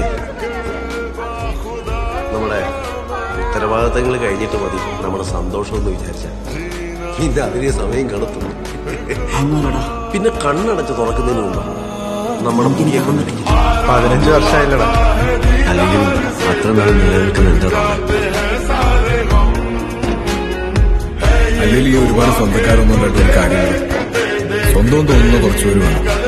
വിളിക്കേ. നമ്മുടെ ഉത്തരവാദിത്തങ്ങൾ കഴിഞ്ഞിട്ട് മതി നമ്മുടെ സന്തോഷം എന്ന് വിചാരിച്ച പിന്നെ അതിനെ സമയം കടത്തുന്നു. പിന്നെ കണ്ണടച്ച് തുറക്കുന്നതിന് മുമ്പ് നമ്മുടെ മുഖ്യെ കൊണ്ടിരിക്കും. 15 വർഷമായില്ലടാ. അല്ലെങ്കിൽ അത്ര നാൾ നിലനിൽക്കുന്ന എന്താ അല്ലെങ്കിൽ ഈ ഒരുപാട് സ്വന്തക്കാരൊന്നും ഉണ്ടായിട്ട് ഒരു കാര്യമില്ല. സ്വന്തം തോന്നുന്ന കുറച്ചുപേര് വേണം.